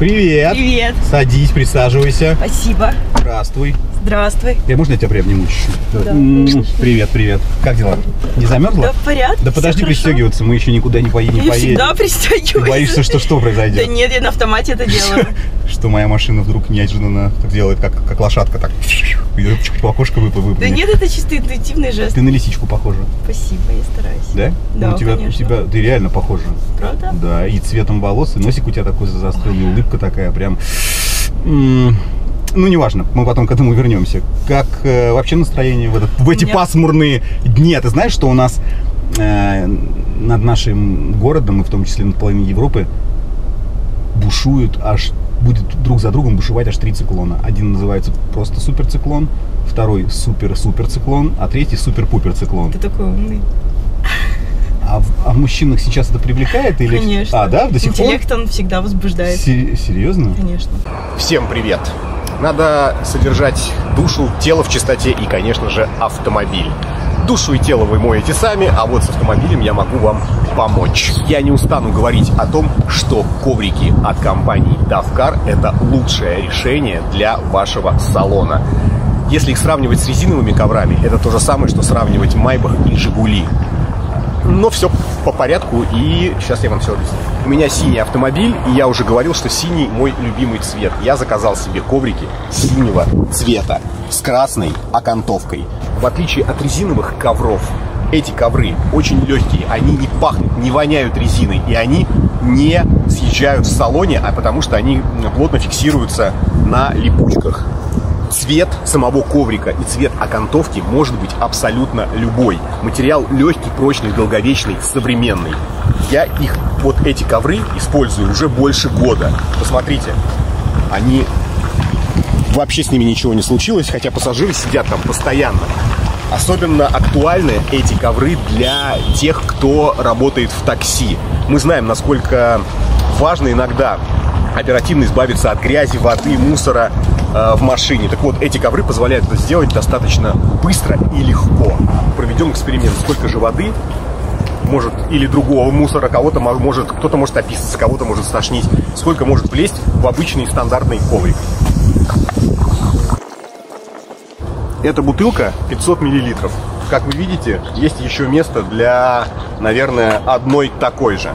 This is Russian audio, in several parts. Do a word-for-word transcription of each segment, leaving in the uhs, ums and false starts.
Привет. Привет. Садись, присаживайся. Спасибо. Здравствуй. Здравствуй. Я, можно я тебя приобниму чуть-чуть? Да, М-м-м. Привет, привет. Как дела? Не замерзла? Да, в порядке. Да подожди пристегиваться, мы еще никуда не поедем. Я поедем. всегда пристегиваюсь. Ты боишься, что что произойдет? Да нет, я на автомате это делаю. Что моя машина вдруг неожиданно так делает, как, как лошадка, так и по окошку выпрыгнет. Да нет, это чисто интуитивный жест. Ты на лисичку похожа. Спасибо, я стараюсь. Да? Да, ну, у тебя, конечно. У тебя, ты реально похожа. Правда? Да, и цветом волос, и носик у тебя такой заостренный, улыбка такая прям... М-м, ну, неважно, мы потом к этому вернемся. Как э, вообще настроение в, этот, в эти Меня... пасмурные дни? Ты знаешь, что у нас э, над нашим городом, и в том числе над половиной Европы, бушуют аж, будет друг за другом бушевать аж три циклона. Один называется просто суперциклон, второй супер-суперциклон, а третий супер-пупер-циклон. Ты такой умный. А в, а в мужчинах сейчас это привлекает? Или... Конечно. А, да? До сих пор? Интеллект он всегда возбуждает. Се- серьезно? Конечно. Всем привет! Надо содержать душу, тело в чистоте и, конечно же, автомобиль. Душу и тело вы моете сами, а вот с автомобилем я могу вам помочь. Я не устану говорить о том, что коврики от компании Давкар – это лучшее решение для вашего салона. Если их сравнивать с резиновыми коврами, это то же самое, что сравнивать Майбах и Жигули. Но все по порядку, и сейчас я вам все объясню. У меня синий автомобиль, и я уже говорил, что синий мой любимый цвет. Я заказал себе коврики синего цвета с красной окантовкой. В отличие от резиновых ковров, эти ковры очень легкие, они не пахнут, не воняют резиной, и они не съезжают в салоне, а потому что они плотно фиксируются на липучках. Цвет самого коврика и цвет окантовки может быть абсолютно любой. Материал легкий, прочный, долговечный, современный. Я их, вот эти ковры, использую уже больше года. Посмотрите, они... Вообще с ними ничего не случилось, хотя пассажиры сидят там постоянно. Особенно актуальны эти ковры для тех, кто работает в такси. Мы знаем, насколько важно иногда оперативно избавиться от грязи, воды, мусора э, в машине. Так вот, эти ковры позволяют это сделать достаточно быстро и легко. Проведем эксперимент. Сколько же воды может, или другого мусора, кого-то может, кто-то может описаться, кого-то может стошнить. Сколько может влезть в обычный стандартный коврик. Эта бутылка пятьсот миллилитров. Как вы видите, есть еще место для, наверное, одной такой же.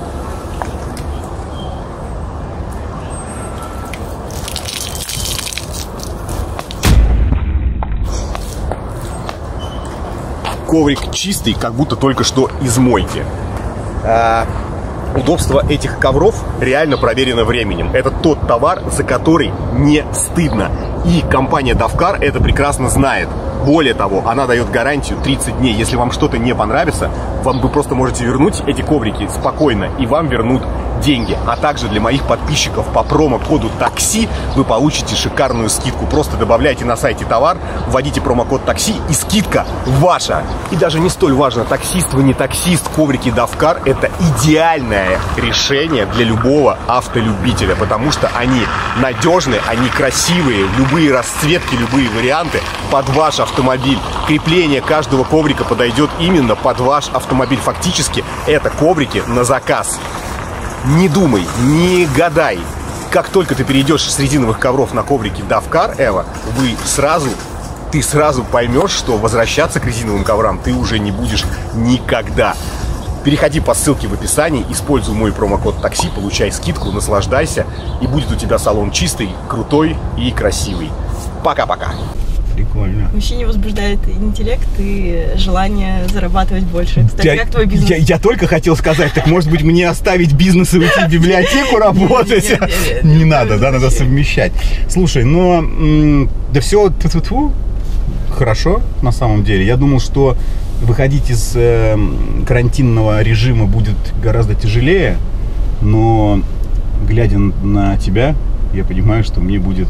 Коврик чистый, как будто только что из мойки. А, удобство этих ковров реально проверено временем. Это тот товар, за который не стыдно. И компания Давкар это прекрасно знает. Более того, она дает гарантию тридцать дней. Если вам что-то не понравится, вам вы просто можете вернуть эти коврики спокойно, и вам вернут деньги. А также для моих подписчиков по промокоду такси вы получите шикарную скидку. Просто добавляйте на сайте товар, вводите промокод такси, и скидка ваша. И даже не столь важно, таксист вы не таксист, коврики Давкар это идеальное решение для любого автолюбителя, потому что они надежные, они красивые, любые расцветки, любые варианты под ваш автомобиль. Крепление каждого коврика подойдет именно под ваш автомобиль. Фактически это коврики на заказ. Не думай, не гадай. Как только ты перейдешь с резиновых ковров на коврики Давкар Эва, вы сразу, ты сразу поймешь, что возвращаться к резиновым коврам ты уже не будешь никогда. Переходи по ссылке в описании, используй мой промокод такси, получай скидку, наслаждайся, и будет у тебя салон чистый, крутой и красивый. Пока-пока. Прикольно. Мужчине возбуждает интеллект и желание зарабатывать больше. Кстати, я, как твой бизнес? Я, я только хотел сказать, так может быть мне оставить бизнес и уйти в библиотеку работать? Не надо, да, надо совмещать. Слушай, но да все хорошо на самом деле. Я думал, что выходить из карантинного режима будет гораздо тяжелее, но глядя на тебя, я понимаю, что мне будет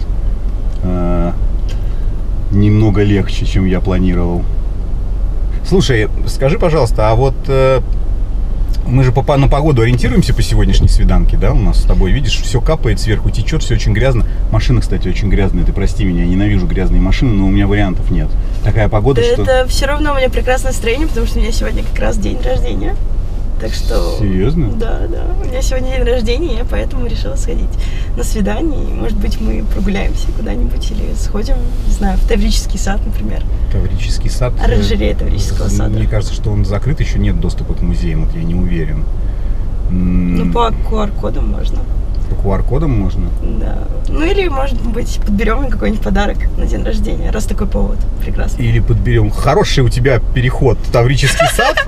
немного легче, чем я планировал. Слушай, скажи, пожалуйста, а вот э, мы же по, на погоду ориентируемся по сегодняшней свиданке, да? У нас с тобой, видишь, все капает, сверху течет, все очень грязно. Машина, кстати, очень грязная. Ты прости меня, я ненавижу грязные машины, но у меня вариантов нет. Такая погода, да что... Это все равно у меня прекрасное настроение, потому что у меня сегодня как раз день рождения. Так что... Серьезно? Да, да. У меня сегодня день рождения, я поэтому решила сходить на свидание. И, может быть, мы прогуляемся куда-нибудь или сходим, не знаю, в Таврический сад, например. Таврический сад. Оранжерея Таврического сада. Мне кажется, что он закрыт, еще нет доступа к музеям, вот я не уверен. Ну, по ку ар кодам можно. По ку ар кодам можно? Да. Ну, или, может быть, подберем какой-нибудь подарок на день рождения, раз такой повод. Прекрасно. Или подберем. Хороший у тебя переход в Таврический сад.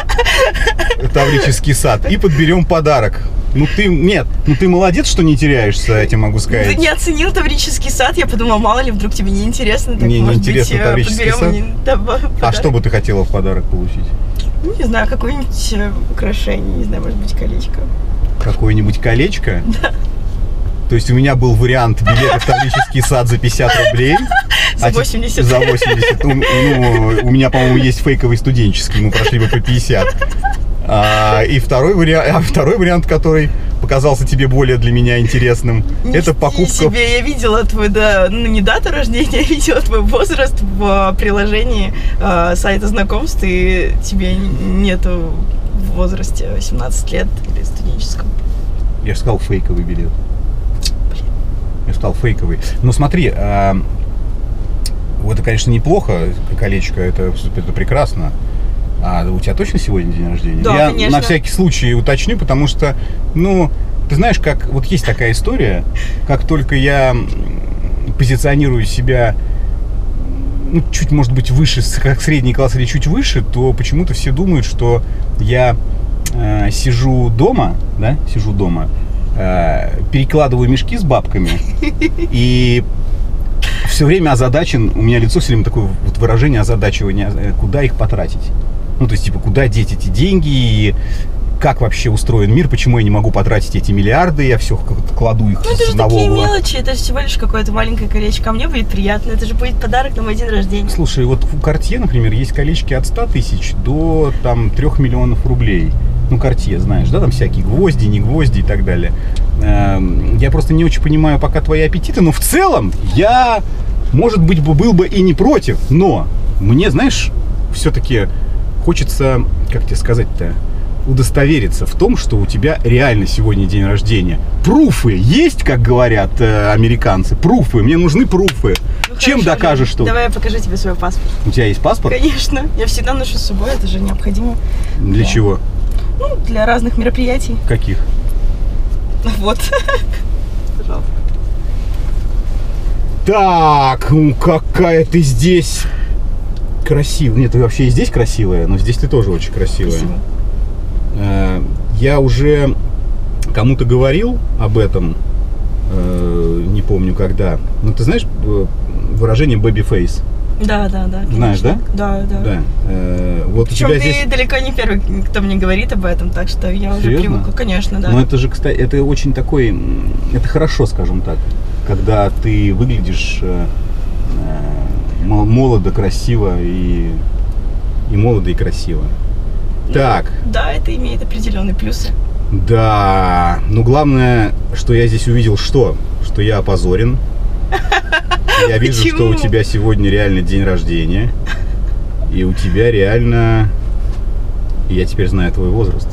Таврический сад. И подберем подарок. Ну ты, нет, ну ты молодец, что не теряешься, я тебе могу сказать. Ты не оценил Таврический сад, я подумала, мало ли, вдруг тебе не интересно. Мне не интересно Таврический сад. Мне, да, а что бы ты хотела в подарок получить? Ну, не знаю, какое-нибудь украшение, не знаю, может быть, колечко. Какое-нибудь колечко? Да. То есть у меня был вариант билета в Таврический сад за пятьдесят рублей. За восемьдесят. За восемьдесят. Ну, у меня, по-моему, есть фейковый студенческий, мы прошли бы по пятьдесят. А, и второй вариант, а второй вариант, который показался тебе более для меня интересным, не это покупка... себе, я видела твой, да, ну не дату рождения, я видела твой возраст в приложении э, сайта знакомств, и тебе нету в возрасте восемнадцать лет или студенческом. Я же сказал фейковый билет. Блин. Я же сказал фейковый. Но смотри, а, это, конечно, неплохо, колечко, это, это прекрасно. А у тебя точно сегодня день рождения? Да, я конечно. На всякий случай уточню, потому что, ну, ты знаешь, как вот есть такая история, как только я позиционирую себя, ну, чуть, может быть, выше, как средний класс или чуть выше, то почему-то все думают, что я э, сижу дома, да, сижу дома, э, перекладываю мешки с бабками и все время озадачен, у меня лицо все время такое вот выражение озадачивания, куда их потратить. Ну, то есть, типа, куда деть эти деньги, и как вообще устроен мир, почему я не могу потратить эти миллиарды, я все кладу их ну, это с же одного такие угла. мелочи, это же всего лишь какое-то маленькое колечко, а мне будет приятно, это же будет подарок на мой день рождения. Слушай, вот у Cartier, например, есть колечки от ста тысяч до, там, трёх миллионов рублей. Ну, Cartier, знаешь, да, там всякие гвозди, не гвозди и так далее. Я просто не очень понимаю пока твои аппетиты, но в целом я, может быть, был бы и не против, но мне, знаешь, все-таки хочется, как тебе сказать-то, удостовериться в том, что у тебя реально сегодня день рождения. Пруфы есть, как говорят э, американцы. Пруфы. Мне нужны пруфы. Ну, чем хорошо, докажешь, что... Давай я покажу тебе свой паспорт. У тебя есть паспорт? Конечно. Я всегда ношу с собой, это же необходимо. Для да. чего? Ну, для разных мероприятий. Каких? Вот. Пожалуйста. Так, ну какая ты здесь красивая. Нет, ты вообще и здесь красивая, но здесь ты тоже очень красивая. Спасибо. Я уже кому-то говорил об этом, не помню когда. Но ты знаешь выражение baby face? Да, да, да. Конечно. Знаешь, да? Да, да. Да. Вот причем у тебя ты здесь... далеко не первый, кто мне говорит об этом, так что я уже Серьезно? привыкла, конечно, да. Но это же, кстати, это очень такой, это хорошо, скажем так, когда ты выглядишь молодо, красиво и, и молодо и красиво. Так. Да, это имеет определенные плюсы. Да. Но главное, что я здесь увидел, что? Что я опозорен. Я вижу, Почему? что у тебя сегодня реально день рождения. И у тебя реально... Я теперь знаю твой возраст.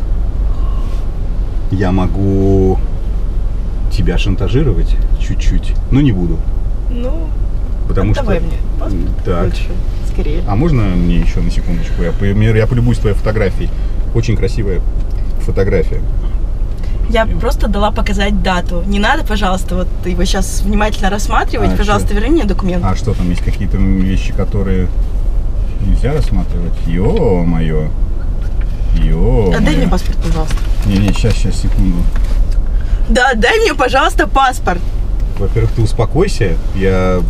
Я могу тебя шантажировать чуть-чуть, но не буду. Ну, потому давай что... мне паспорт так. лучше, скорее. А можно мне еще на секундочку? Я, я полюбуюсь твоей фотографией. Очень красивая фотография. Я просто дала показать дату. Не надо, пожалуйста, вот его сейчас внимательно рассматривать. А, пожалуйста, что? верни мне документ. А что там, есть какие-то вещи, которые нельзя рассматривать? Ё-моё. Ё-моё. Отдай мне паспорт, пожалуйста. Не-не, сейчас, сейчас, секунду. Да, дай мне, пожалуйста, паспорт. Во-первых, ты успокойся. Я...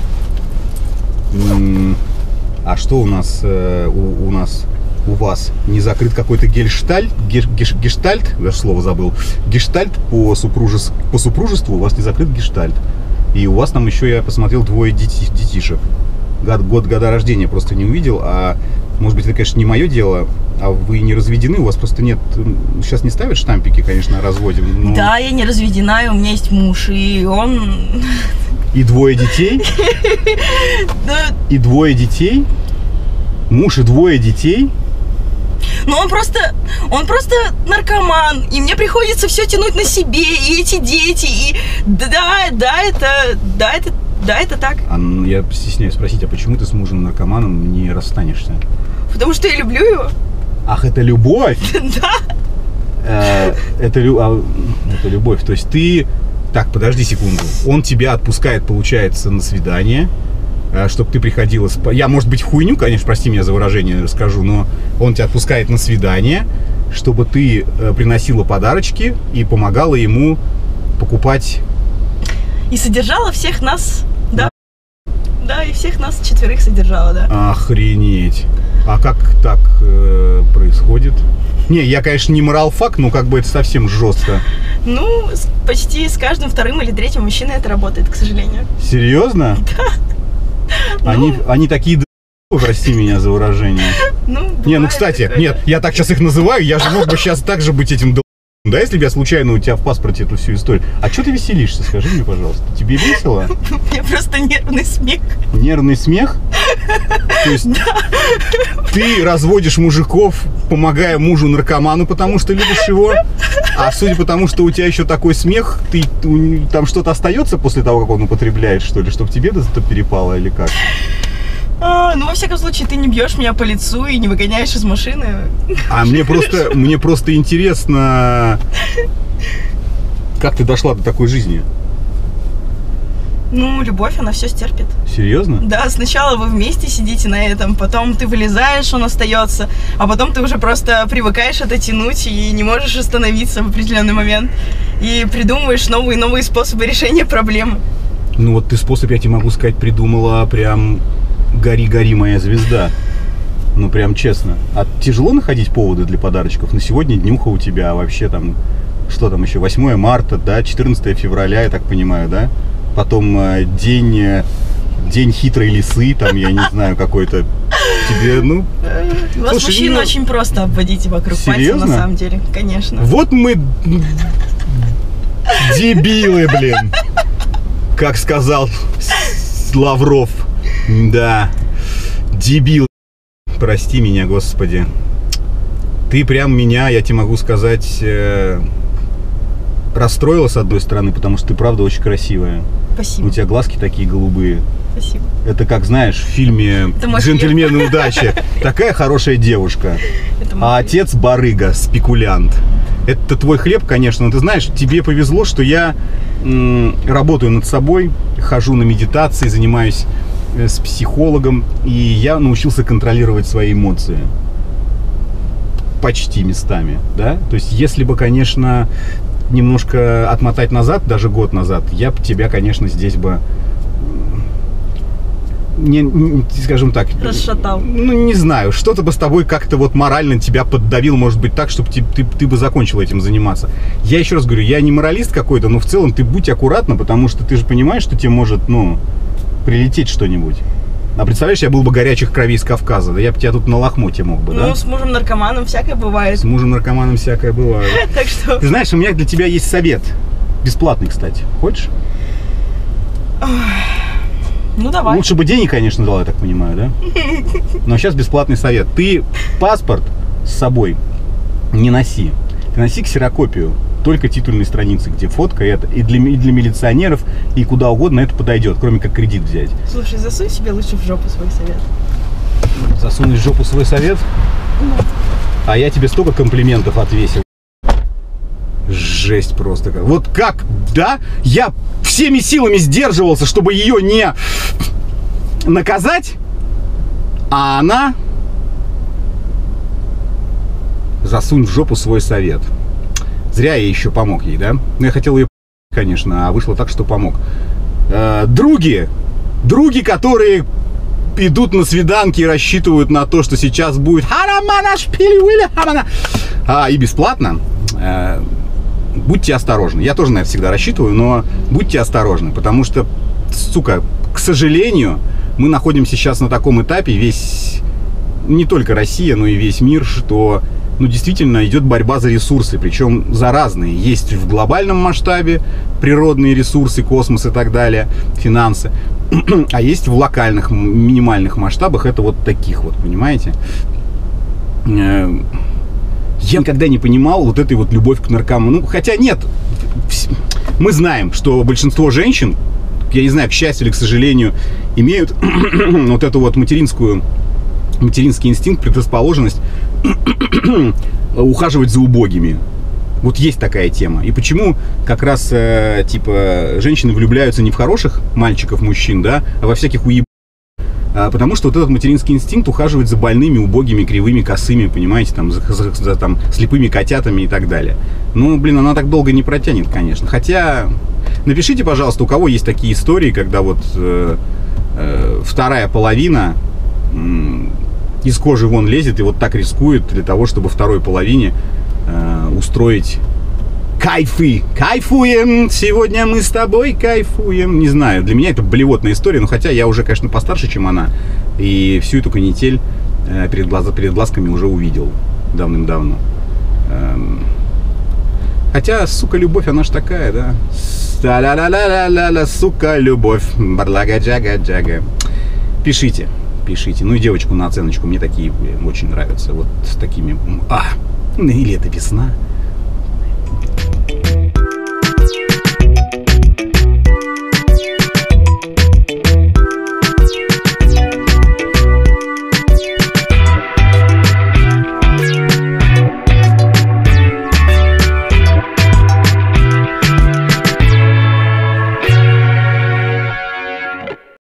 А что у нас, у, у нас, у вас не закрыт какой-то гельштальт, геш, геш, гештальт, даже слово забыл, гештальт по, супружес, по супружеству, у вас не закрыт гештальт. И у вас там еще, я посмотрел, двое дети, детишек. Год, год года рождения просто не увидел, а может быть, это, конечно, не мое дело, а вы не разведены, у вас просто нет, сейчас не ставят штампики, конечно, о разводе. Но... Да, я не разведена, и у меня есть муж, и он... И двое детей? И двое детей? Муж и двое детей? Но он просто, он просто наркоман, и мне приходится все тянуть на себе, и эти дети, и да, да, это, да, это, да, это так. А, я стесняюсь спросить, а почему ты с мужем-наркоманом не расстанешься? Потому что я люблю его. Ах, это любовь? Да. Это любовь, то есть ты... Так, подожди секунду. Он тебя отпускает, получается, на свидание, чтобы ты приходила... Сп... Я, может быть, хуйню, конечно, прости меня за выражение, расскажу, но он тебя отпускает на свидание, чтобы ты приносила подарочки и помогала ему покупать... И содержала всех нас, да? Да, и всех нас четверых содержала, да. Охренеть. А как так э, происходит? Не, я, конечно, не моралфак, но как бы это совсем жестко. Ну, почти с каждым вторым или третьим мужчиной это работает, к сожалению. Серьезно? Да. Они, ну... они такие д***ы, прости меня за выражение. Ну, не, ну, кстати, такое. Нет, я так сейчас их называю, я же мог бы сейчас так же быть этим д***ым. Да, если бы я случайно у тебя в паспорте эту всю историю. А что ты веселишься, скажи мне, пожалуйста. Тебе весело? У меня просто нервный смех. Нервный смех? То есть да. Ты разводишь мужиков, помогая мужу-наркоману, потому что любишь его, а судя по тому, что у тебя еще такой смех, ты, там что-то остается после того, как он употребляет, что ли, чтобы тебе это перепало или как? А, ну, во всяком случае, ты не бьешь меня по лицу и не выгоняешь из машины. А мне просто, мне просто интересно, как ты дошла до такой жизни? Ну, любовь, она все стерпит. Серьезно? Да, сначала вы вместе сидите на этом, потом ты вылезаешь, он остается, а потом ты уже просто привыкаешь это тянуть и не можешь остановиться в определенный момент. И придумываешь новые и новые способы решения проблемы. Ну, вот ты способ, я тебе могу сказать, придумала прям... Гори-гори, моя звезда. Ну, прям честно. А тяжело находить поводы для подарочков? На сегодня днюха у тебя, а вообще там, что там еще, восьмое марта, да, четырнадцатое февраля, я так понимаю, да? Потом э, день, э, день хитрой лисы, там, я не знаю, какой-то тебе, ну... Вас, слушай, мужчин, ну... очень просто обводить вокруг пальца, на самом деле, конечно. Вот мы дебилы, блин. Как сказал Лавров. Да, дебил, прости меня, господи. Ты прям меня, я тебе могу сказать, э, расстроила с одной стороны, потому что ты правда очень красивая. Спасибо. У тебя глазки такие голубые. Спасибо. Это как, знаешь, в фильме «Джентльмены удачи». Такая хорошая девушка. А отец барыга, спекулянт. Это твой хлеб, конечно, но ты знаешь, тебе повезло, что я м, работаю над собой, хожу на медитации, занимаюсь с психологом, и я научился контролировать свои эмоции. Почти местами, да? То есть, если бы, конечно, немножко отмотать назад, даже год назад, я бы тебя, конечно, здесь бы не, не, скажем так, расшатал. Ну, не знаю, что-то бы с тобой как-то вот морально тебя поддавил, может быть, так, чтобы ты, ты, ты бы закончил этим заниматься. Я еще раз говорю, я не моралист какой-то, но в целом ты будь аккуратна, потому что ты же понимаешь, что тебе может, ну, прилететь что-нибудь. А представляешь, я был бы горячих кровей с Кавказа, да я бы тебя тут на лохмотье мог бы, ну, да? Ну, с мужем-наркоманом всякое бывает. С мужем-наркоманом всякое бывает. Так что... Ты знаешь, у меня для тебя есть совет. Бесплатный, кстати. Хочешь? Ну, давай. Лучше бы денег, конечно, дала, я так понимаю, да? Но сейчас бесплатный совет. Ты паспорт с собой не носи. Ты носи ксерокопию. Только титульной страницы, где фотка, это и для, и для милиционеров, и куда угодно это подойдет, кроме как кредит взять. Слушай, засунь себе лучше в жопу свой совет. Засунь в жопу свой совет? Ну. А я тебе столько комплиментов отвесил. Жесть просто. Вот как, да? Я всеми силами сдерживался, чтобы ее не наказать, а она... Засунь в жопу свой совет. Зря я еще помог ей, да? Ну, я хотел ее, конечно, а вышло так, что помог. Э, други, други, которые идут на свиданки и рассчитывают на то, что сейчас будет а, и бесплатно, э, будьте осторожны. Я тоже на это всегда рассчитываю, но будьте осторожны, потому что, сука, к сожалению, мы находимся сейчас на таком этапе, весь, не только Россия, но и весь мир, что... Ну, действительно, идет борьба за ресурсы, причем за разные. Есть в глобальном масштабе природные ресурсы, космос и так далее, финансы. А есть в локальных, минимальных масштабах, это вот таких вот, понимаете? Я никогда не понимал вот этой вот любовь к наркоманам. Ну, хотя нет, мы знаем, что большинство женщин, я не знаю, к счастью или к сожалению, имеют вот эту вот материнскую, материнский инстинкт, предрасположенность ухаживать за убогими. Вот есть такая тема. И почему как раз, э, типа, женщины влюбляются не в хороших мальчиков, мужчин, да, а во всяких уеб... А, потому что вот этот материнский инстинкт ухаживать за больными, убогими, кривыми, косыми, понимаете, там, за, за, за там, слепыми котятами и так далее. Ну, блин, она так долго не протянет, конечно. Хотя, напишите, пожалуйста, у кого есть такие истории, когда вот э, э, вторая половина э, из кожи вон лезет и вот так рискует для того, чтобы второй половине устроить кайфы. Кайфуем! Сегодня мы с тобой кайфуем. Не знаю, для меня это блевотная история, но хотя я уже, конечно, постарше, чем она. И всю эту канитель перед, глаз, перед глазками уже увидел давным-давно. Хотя, сука, любовь, она ж такая, да? Ла-ла-ла-ла-ла-ла, сука, любовь. Барлага-джага-джага. Пишите, пишите. Ну и девочку на оценочку. Мне такие очень нравятся. Вот с такими... А! Или это весна.